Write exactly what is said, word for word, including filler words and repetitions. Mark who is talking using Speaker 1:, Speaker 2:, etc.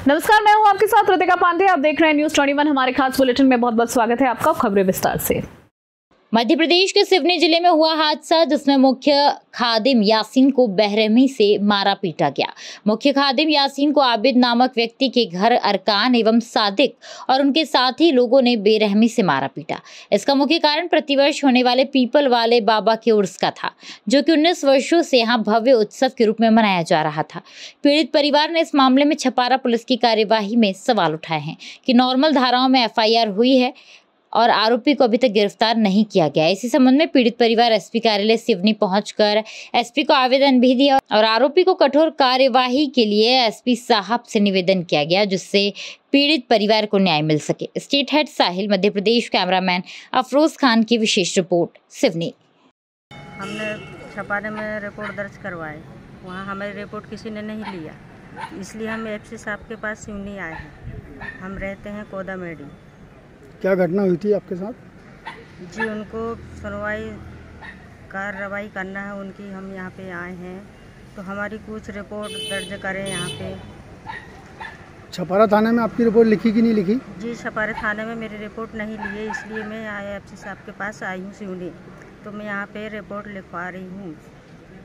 Speaker 1: नमस्कार, मैं हूं आपके साथ ऋतिका पांडे। आप देख रहे हैं न्यूज़ इक्कीस। हमारे खास बुलेटिन में बहुत बहुत स्वागत है आपका। खबरें विस्तार से।
Speaker 2: मध्य प्रदेश के सिवनी जिले में हुआ हादसा जिसमें मुख्य खादिम यासीन को बेरहमी से मारा पीटा गया। मुख्य खादिम यासीन को आबिद नामक व्यक्ति के घर अरकान एवं सादिक और उनके साथी लोगों ने बेरहमी से मारा पीटा। इसका मुख्य कारण प्रतिवर्ष होने वाले पीपल वाले बाबा के उर्स का था, जो कि उन्नीस वर्षों से यहाँ भव्य उत्सव के रूप में मनाया जा रहा था। पीड़ित परिवार ने इस मामले में छपारा पुलिस की कार्यवाही में सवाल उठाए हैं कि नॉर्मल धाराओं में एफ आई आर हुई है और आरोपी को अभी तक गिरफ्तार नहीं किया गया। इसी संबंध में पीड़ित परिवार एसपी कार्यालय सिवनी पहुंचकर एसपी को आवेदन भी दिया और आरोपी को कठोर कार्यवाही के लिए एसपी साहब से निवेदन किया गया, जिससे पीड़ित परिवार को न्याय मिल सके। State head Sahil, Madhya Pradesh. Cameraman Afroz Khan की विशेष रिपोर्ट, सिवनी।
Speaker 3: हमने छपारे में रिपोर्ट दर्ज करवाए, वहाँ हमारी रिपोर्ट किसी ने नहीं लिया, इसलिए हम एसपी साहब के पास सिवनी आए हैं। हम रहते हैं कोदामेड़ी।
Speaker 4: क्या घटना हुई थी आपके साथ?
Speaker 3: जी, उनको सुनवाई कार्रवाई करना है उनकी, हम यहाँ पे आए हैं तो हमारी कुछ रिपोर्ट दर्ज करें यहाँ पे।
Speaker 4: छपारा थाने में आपकी रिपोर्ट लिखी कि नहीं लिखी?
Speaker 3: जी, छपारा थाने में मेरी रिपोर्ट नहीं ली है, इसलिए मैं आई एफ सी साहब के पास आई हूँ सिवनी, तो मैं यहाँ पे रिपोर्ट लिखवा रही हूँ।